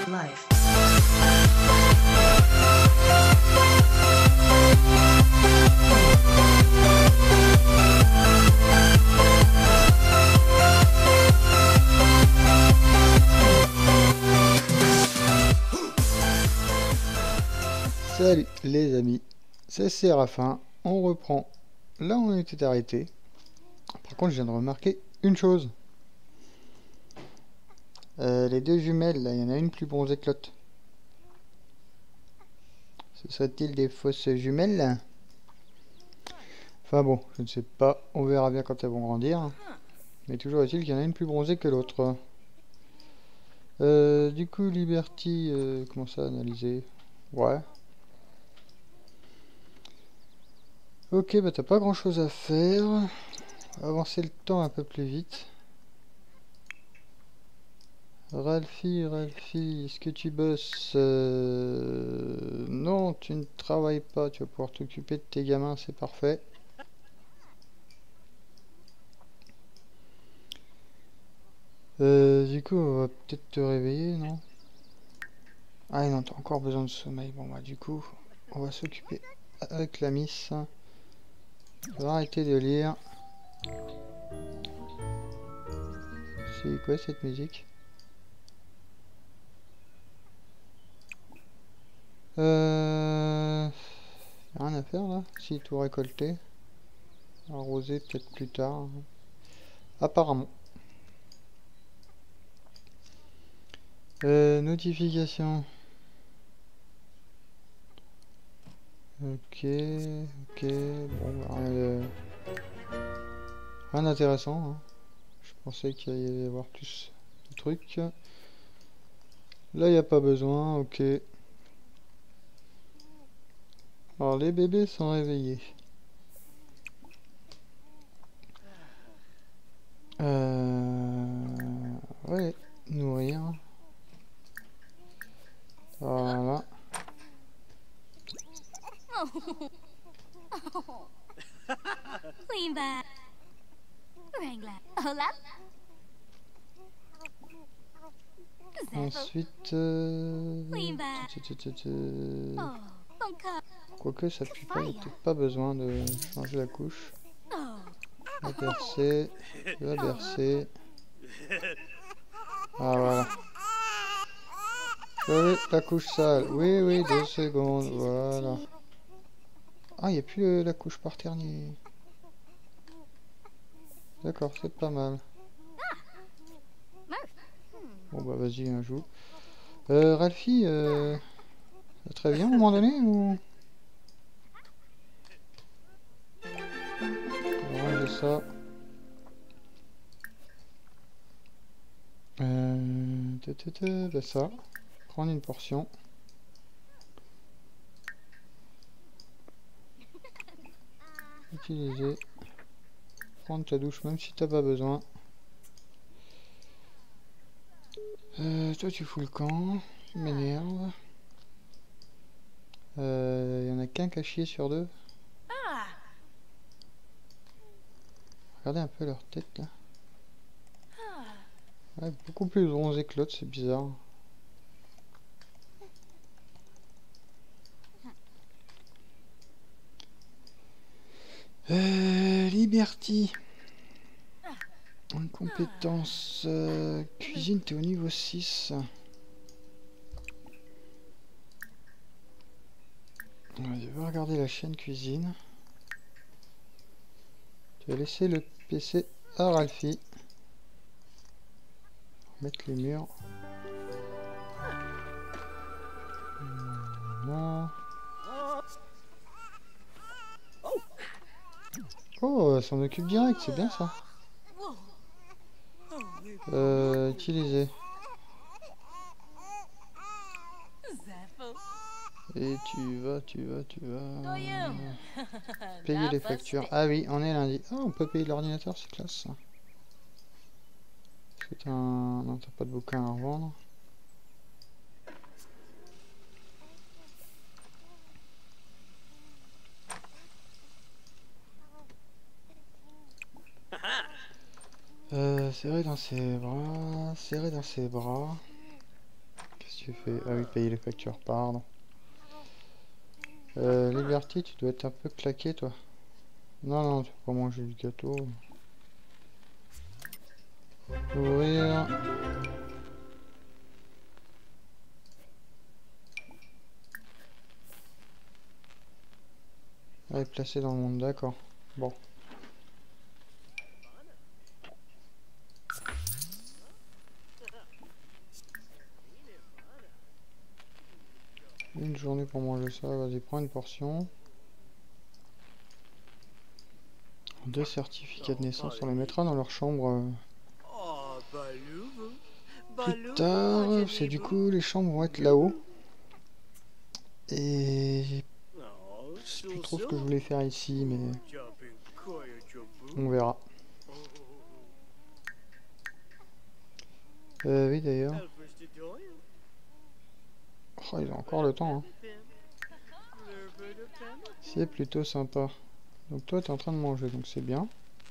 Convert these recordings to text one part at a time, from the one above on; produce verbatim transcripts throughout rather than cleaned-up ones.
life. Salut les amis, c'est Séraphin, on reprend là où on était arrêté. Par contre je viens de remarquer une chose. Euh, les deux jumelles, là, il y en a une plus bronzée que l'autre. Ce serait-il des fausses jumelles? Enfin bon, je ne sais pas, on verra bien quand elles vont grandir. Mais toujours est-il qu'il y en a une plus bronzée que l'autre. Euh, du coup, Liberty, euh, comment ça analyser? Ouais. Ok, bah t'as pas grand chose à faire. Avancer le temps un peu plus vite. Ralphie, Ralphie, est-ce que tu bosses? euh... Non, tu ne travailles pas, tu vas pouvoir t'occuper de tes gamins, c'est parfait. Euh, du coup, on va peut-être te réveiller, non? Ah non, t'as encore besoin de sommeil. Bon bah du coup, on va s'occuper avec la miss. Je vais arrêter de lire. C'est quoi cette musique? Euh... Y'a rien à faire là? Si, tout récolté. Arroser peut-être plus tard. Apparemment. Euh, notification. Ok, ok. Bon, bah, rien de- rien d'intéressant. Hein. Je pensais qu'il allait y avoir plus de trucs. Là, il n'y a pas besoin. Ok. Alors, les bébés sont réveillés. Euh... Ouais, nourrir. Voilà. Ensuite... Euh... Quoique ça pue pas, il n'y a peut-être pas besoin de changer la couche. La bercer, la bercer. Ah voilà. Oui, la couche sale. Oui, oui, deux secondes. Voilà. Ah, il n'y a plus euh, la couche par terre ni... D'accord, c'est pas mal. Bon bah vas-y, un joue. Euh, Ralphie, euh... ça te revient à un moment donné ou... On va ranger ça. Euh... ta, ta, ta, bah ça. Prendre une portion. Utiliser. Prendre ta douche même si t'as pas besoin. Euh, toi tu fous le camp. Tu m'énerves. Il euh, y en a qu'un cachier sur deux. Regardez un peu leur tête là. Ouais, beaucoup plus bronzé que l'autre, c'est bizarre. Euh, Liberty. En compétence euh, cuisine, t'es au niveau six. Ouais, je vais regarder la chaîne cuisine. Tu vas laisser le P C à Ralphie. Mettre les murs. Voilà. Oh, elle s'en occupe direct, c'est bien ça. Euh, utiliser. Et tu vas, tu vas, tu vas... Payer les factures. Ah oui, on est lundi. Ah, on peut payer l'ordinateur, c'est classe ça. C'est un... Non, t'as pas de bouquin à revendre. Euh, serré dans ses bras, serré dans ses bras. Qu'est-ce que tu fais... Ah oui, payer les factures, pardon. Euh, Liberty, tu dois être un peu claqué, toi. Non, non, tu peux pas manger du gâteau. Ouvrir. Ah, placé dans le monde, d'accord. Bon. Une journée pour manger ça, vas-y, prends une portion. Deux certificats de naissance, on les mettra dans leur chambre euh, plus tard. C'est du coup, les chambres vont être là-haut. Et je sais plus trop ce que je voulais faire ici, mais on verra. Euh, oui, d'ailleurs. Oh, il a encore le temps, hein. C'est plutôt sympa. Donc toi, tu es en train de manger, donc c'est bien.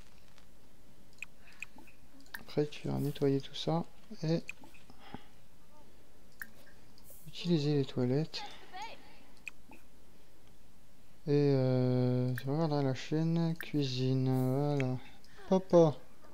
Après, tu vas nettoyer tout ça et utiliser les toilettes. Et euh, tu regarderas la chaîne cuisine, voilà. Papa.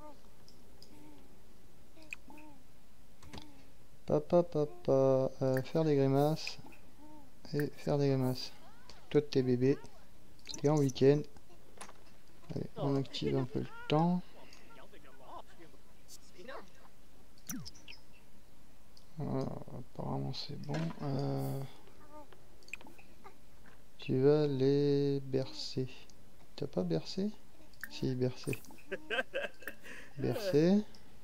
Papa, papa. Euh, faire des grimaces. Et faire des grimaces. Toi, t'es bébé. T'es en week-end. Allez, on active un peu le temps. Voilà, apparemment c'est bon. Euh, tu vas les bercer. T'as pas bercé? Si, bercé. Bercé.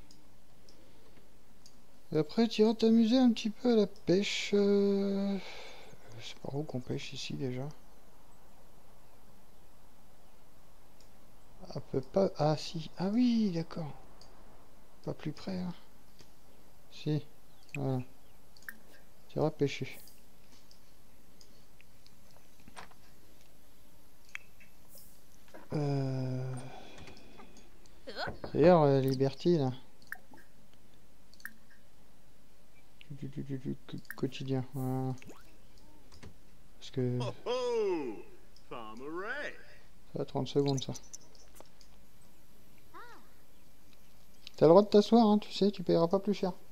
Et après, tu iras t'amuser un petit peu à la pêche. Euh... C'est par où qu'on pêche ici déjà? Ah, peut pas... Ah si. Ah oui, d'accord. Pas plus près. Hein. Si. Voilà. Tu iras pêcher. Euh... D'ailleurs, euh, Liberty, là. Du, du, du, du, du quotidien. Voilà. Parce que... Ça va trente secondes, ça. T'as le droit de t'asseoir, hein, tu sais, tu payeras pas plus cher.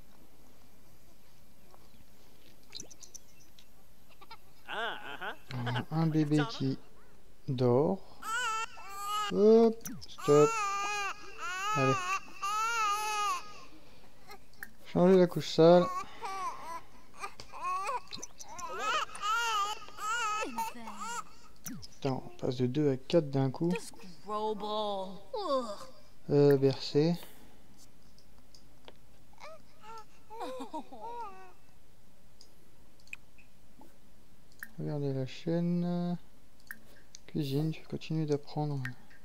Voilà, un bébé qui dort. Hop, stop. Allez. Changer la couche sale. Putain, on passe de deux à quatre d'un coup. Euh, bercer. Regardez la chaîne. Cuisine, je vais continuer d'apprendre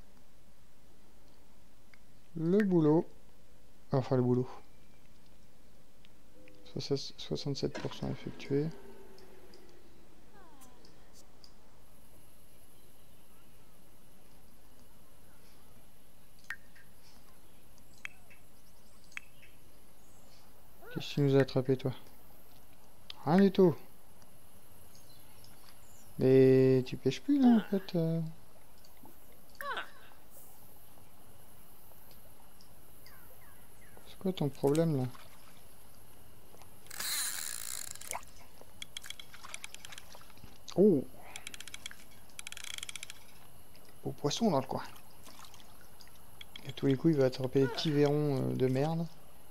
le boulot. Enfin, le boulot. soixante-sept pour cent effectué. Qu'est-ce que tu nous as attrapé, toi? Rien du tout. Mais tu pêches plus, là, en fait. Euh... C'est quoi ton problème, là? Oh! Beau poisson dans le coin. Et à tous les coups, il va attraper les petits verrons euh, de merde.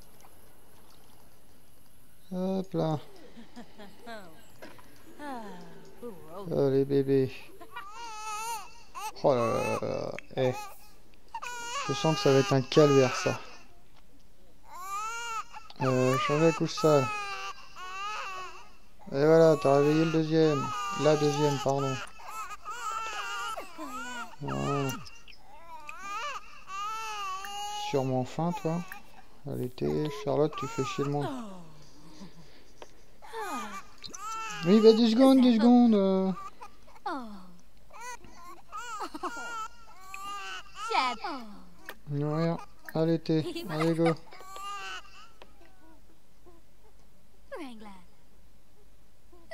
Hop là. Oh, les bébés. Oh là là là là. Eh. Je sens que ça va être un calvaire, ça. Euh, changer la couche sale. Et voilà, t'as réveillé le deuxième. La deuxième, pardon. Voilà. Sûrement faim, toi. À l'été, Charlotte, tu fais chier le monde. Oui, bah deux secondes, deux secondes. Euh... Non, rien. À l'été. Allez, go.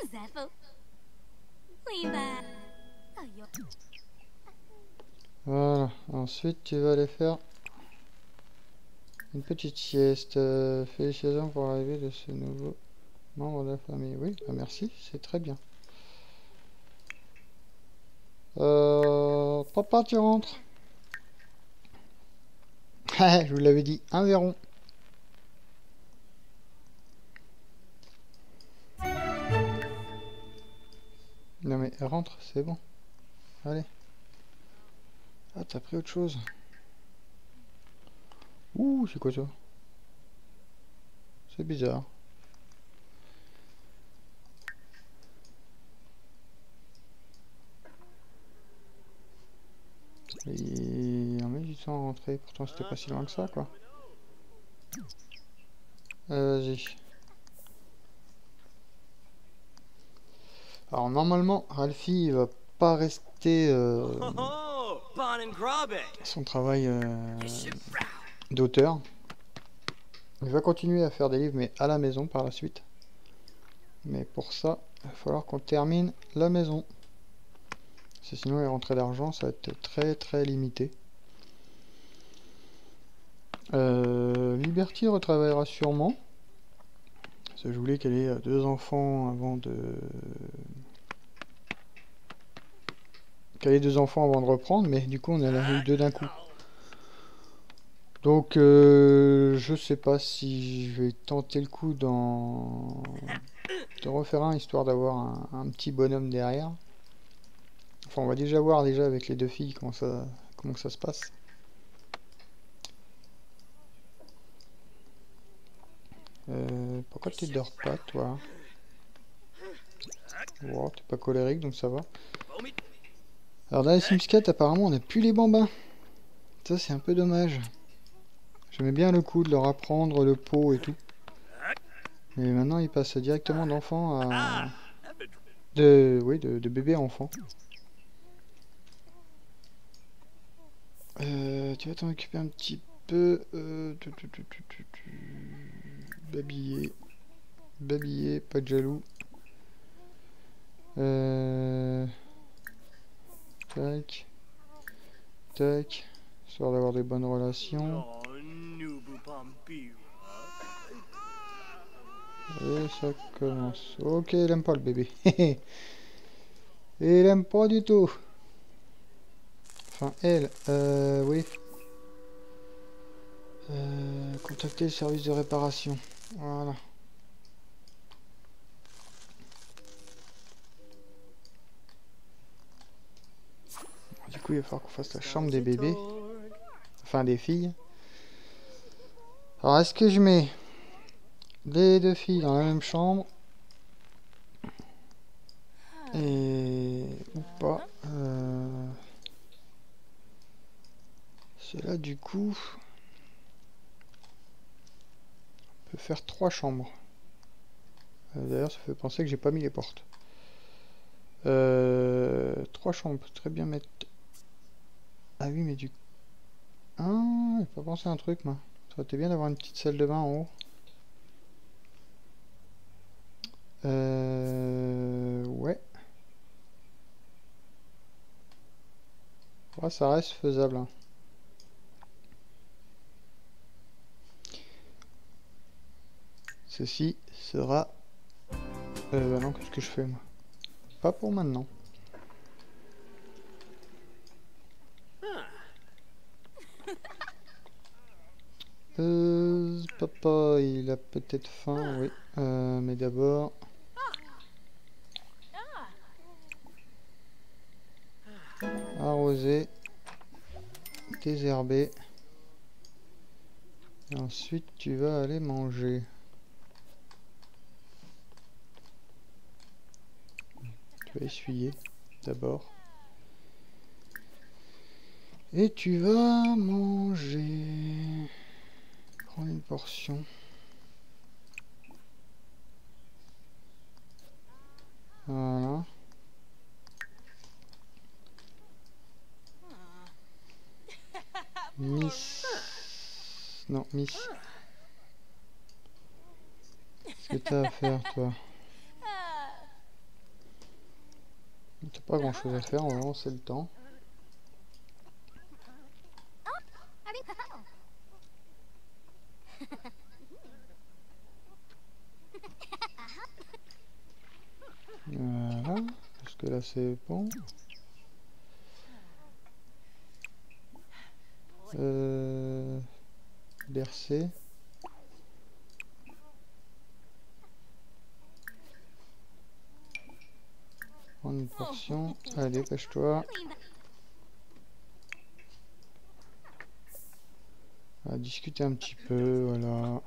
Voilà, ensuite tu vas aller faire une petite sieste. Euh, félicitations pour l'arrivée de ce nouveau membre de la famille. Oui, bah merci, c'est très bien. Euh, papa, tu rentres? Je vous l'avais dit, un verron. Non mais rentre, c'est bon. Allez. Ah, t'as pris autre chose. Ouh, c'est quoi ça? C'est bizarre. Il a mis du temps à rentrer, pourtant c'était pas si loin que ça, quoi. Euh, vas-y. Alors normalement, Ralphie il va pas rester euh, son travail euh, d'auteur. Il va continuer à faire des livres, mais à la maison par la suite. Mais pour ça, il va falloir qu'on termine la maison. Parce que sinon les rentrées d'argent, ça va être très très limité. Euh, Liberty retravaillera sûrement. Parce que je voulais qu'elle ait deux enfants avant de... qu'elle ait deux enfants avant de reprendre, mais du coup on en a eu deux d'un coup. Donc euh, je sais pas si je vais tenter le coup dans... de refaire un, histoire d'avoir un, un petit bonhomme derrière. Enfin on va déjà voir déjà avec les deux filles comment ça, comment ça se passe. Euh, pourquoi tu dors pas toi? Wow, t'es pas colérique donc ça va. Alors dans les Sims quatre apparemment on n'a plus les bambins. Ça c'est un peu dommage. J'aimais bien le coup de leur apprendre le pot et tout. Mais maintenant ils passent directement d'enfant à... De... Oui, de, de bébé à enfant. Euh, tu vas t'en occuper un petit peu. Euh, tu, tu, tu, tu, tu, tu. Babiller. Babiller, pas de jaloux. Euh... Tac. Tac. Histoire d'avoir des bonnes relations. Et ça commence. Ok, il aime pas le bébé. Il aime pas du tout. Enfin, elle. Euh, oui. Euh, contacter le service de réparation. Voilà. Du coup, il va falloir qu'on fasse la chambre des bébés. Enfin, des filles. Alors, est-ce que je mets les deux filles dans la même chambre? Et... ou pas. Euh... C'est là, du coup... on peut faire trois chambres. Euh, D'ailleurs, ça fait penser que j'ai pas mis les portes. Euh... Trois chambres, on peut très bien mettre... Ah oui, mais du... Ah, j'ai pas pensé à un truc, moi. Ça aurait été bien d'avoir une petite salle de bain en haut. Euh... Ouais. Ouais, ça reste faisable. Hein. Ceci sera... Euh, bah non, qu'est-ce que je fais, moi? Pas pour maintenant. Euh, papa, il a peut-être faim, oui. Euh, mais d'abord... arroser, désherber. Et ensuite, tu vas aller manger. Tu vas essuyer d'abord. Et tu vas manger. Prends une portion. Voilà. Miss. Non, Miss. Qu'est-ce que t'as à faire, toi? T'as pas grand chose à faire, on va lancer le temps. Voilà, parce que là c'est bon. Euh, bercer. Prendre une portion. Allez, pêche-toi. On va discuter un petit peu, voilà.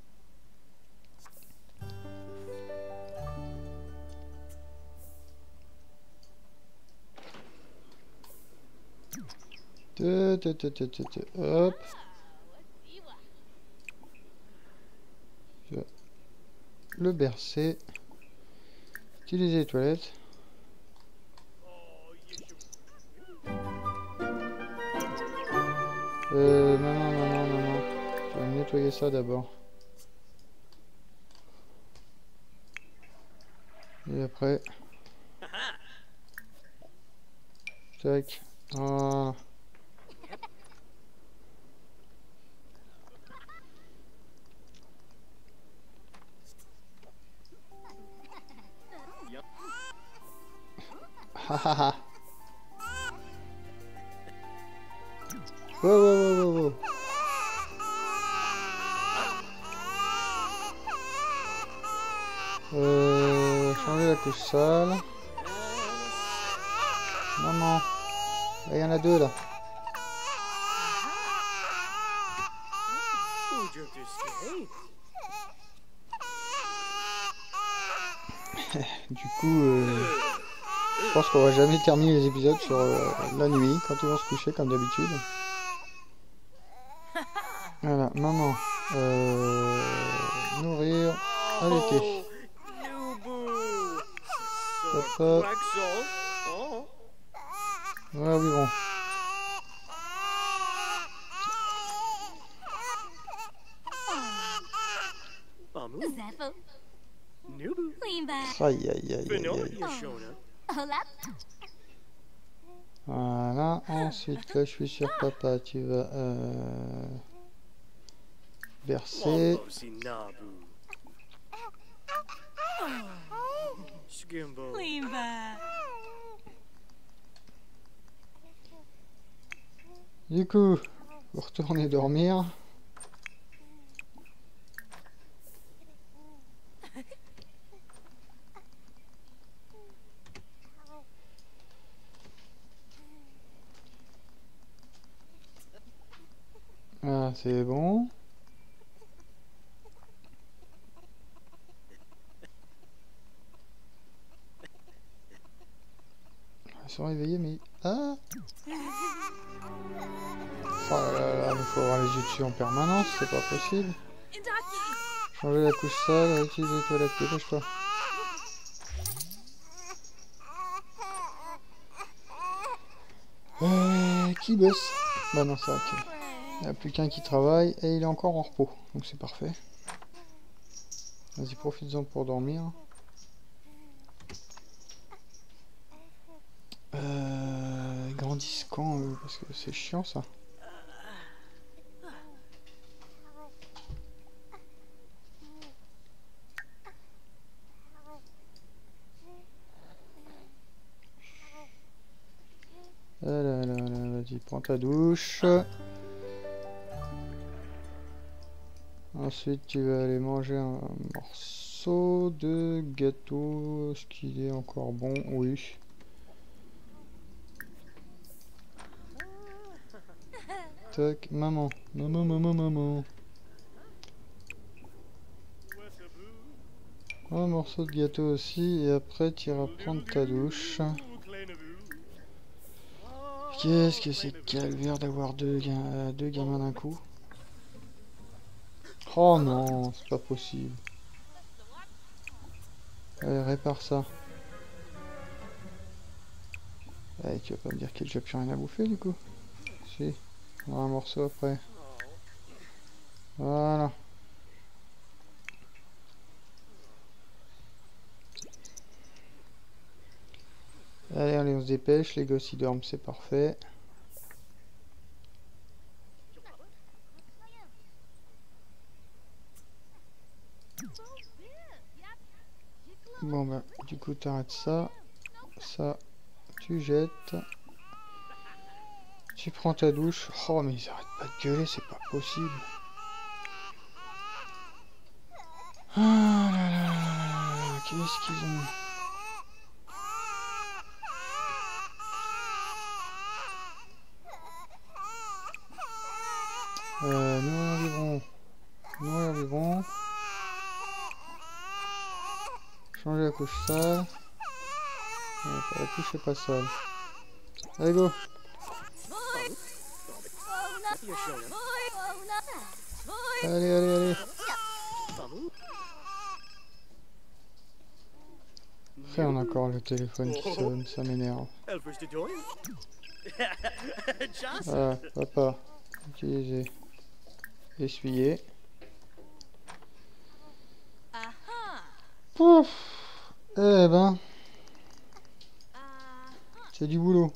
Te, te, te, te, te, te. Hop. Je vais le bercer. Utiliser les toilettes. Euh, non, non, non, non, non, non. Je vais nettoyer ça d'abord. Et après. Tac. Ah. Ha ha ha. Wow, wow, wow, wow, wow. Euh, changer la couche sale. Maman. Il y en a deux là. Du coup, euh, je pense qu'on va jamais terminer les épisodes sur euh, la nuit quand ils vont se coucher comme d'habitude. Voilà, maman. Euh, nourrir, allaiter. Papa. Ouais, oui, bon. Aïe, aïe, aïe, aïe, aïe. Voilà, ensuite là je suis sur papa, tu vas euh, bercer. Du coup, vous retournez dormir. Ah, c'est bon. Ils sont réveillés, mais... Ah! Oh là là là, il faut avoir les yeux dessus en permanence, c'est pas possible. Changer la couche sale, utiliser les toilettes, dépêche-toi. Euh, qui bosse? Bah non, c'est vrai qu'il n'y a plus qu'un qui travaille et il est encore en repos, donc c'est parfait. Vas-y, profites-en pour dormir. Euh, ils grandissent quand eux? Parce que c'est chiant ça. Ah là là là, vas-y, prends ta douche. Ensuite, tu vas aller manger un morceau de gâteau. Est-ce qu'il est encore bon? Oui. Tac, maman. Maman, maman, maman. Un morceau de gâteau aussi. Et après, tu iras prendre ta douche. Qu'est-ce que c'est calvaire d'avoir deux, ga deux gamins d'un coup. Oh non, c'est pas possible. Allez, répare ça. Allez, tu vas pas me dire qu'il n'y a déjà plus rien à bouffer du coup? Si, on aura un morceau après. Voilà. Allez, dépêche, les gosses ils dorment, c'est parfait. Bon bah du coup t'arrêtes ça, ça tu jettes, tu prends ta douche. Oh mais ils arrêtent pas de gueuler, c'est pas possible. Ah là là là là, qu'est-ce qu'ils ont? Euh, nourrir biberon, nourrir biberon, changer la couche sale. Ouais, la couche est pas sale. Allez go. Allez, allez, allez. Après, on a encore le téléphone qui sonne, ça m'énerve. Voilà, papa. Utiliser. Essuyer. Pouf. Eh ben. C'est du boulot.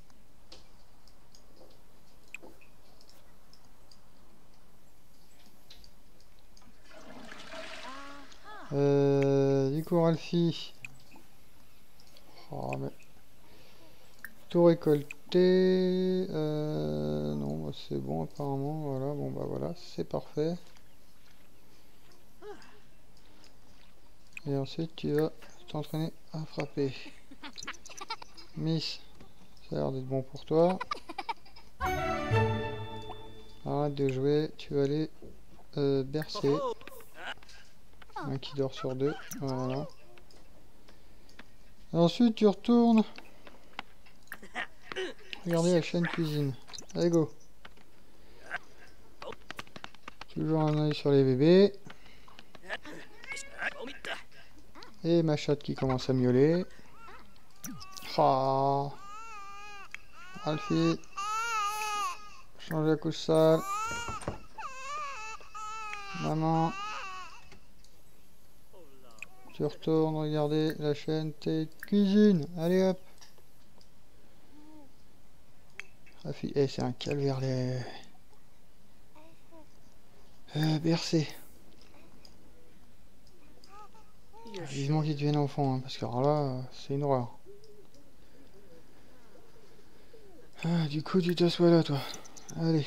Euh, du coup, Ralphie. Oh, mais... Tout récolté. Euh, non, bah, c'est bon apparemment. Voilà, bon bah voilà, c'est parfait. Et ensuite, tu vas t'entraîner à frapper. Miss, ça a l'air d'être bon pour toi. Arrête de jouer, tu vas aller euh, bercer. Un qui dort sur deux, voilà. Ensuite, tu retournes. Regardez la chaîne cuisine. Allez, go. Toujours un œil sur les bébés. Et ma chatte qui commence à miauler. Ah. Alfie. Change la couche sale. Maman. Tu retournes regarder la chaîne télé cuisine. Allez hop. Alfie. Eh, c'est un calvaire les... Euh, bercer. Vivement qu'il devienne enfant, hein, parce que alors là, c'est une horreur. Ah, du coup, tu t'assois là, toi. Allez.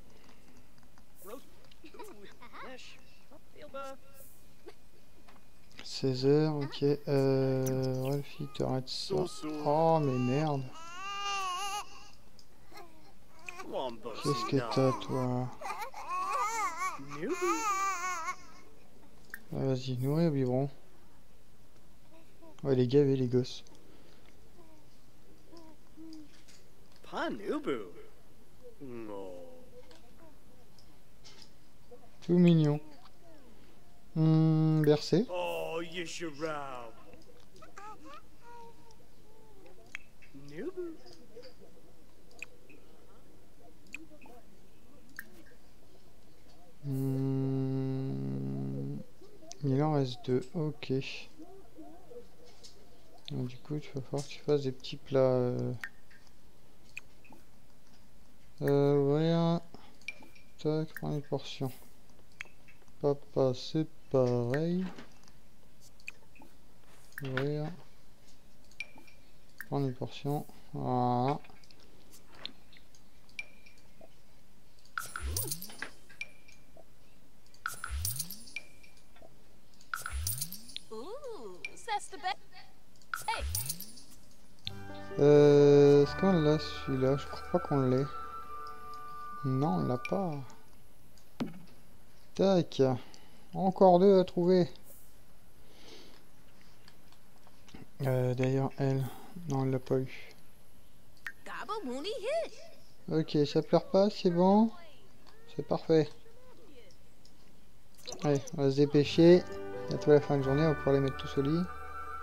seize heures, ok. Euh, Ralphie, t'arrêtes ça. Oh, mais merde. Qu'est-ce que t'as, toi? Ah, vas-y, nourris au biberon. Ouais, les gavés, les gosses. Tout mignon. Hum, bercé. Oh, Yeshurao. Nubu. Hum, il en reste deux, ok. Donc, du coup, tu vas falloir que tu fasses des petits plats. Euh, euh ouvrir. Tac, prends une portion. Papa, c'est pareil. Ouvrir. Prendre une portion. Voilà. Euh, est-ce qu'on l'a celui-là? Je crois pas qu'on l'ait. Non, on l'a pas. Tac. Encore deux à trouver. Euh, d'ailleurs, elle. Non, elle l'a pas eu. Ok, ça pleure pas, c'est bon. C'est parfait. Allez, on va se dépêcher. Bientôt la fin de journée, on va pouvoir les mettre tous au lit.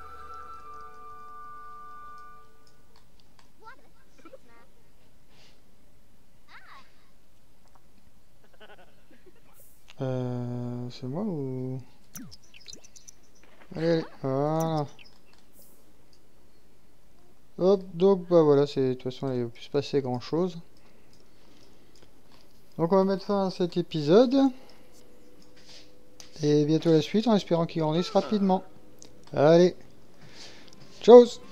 Euh, c'est moi ou... Allez, allez, voilà. Hop, donc bah voilà, c'est de toute façon il ne va plus se passer grand chose. Donc on va mettre fin à cet épisode. Et bientôt la suite en espérant qu'il grandisse rapidement. Allez, tchuss!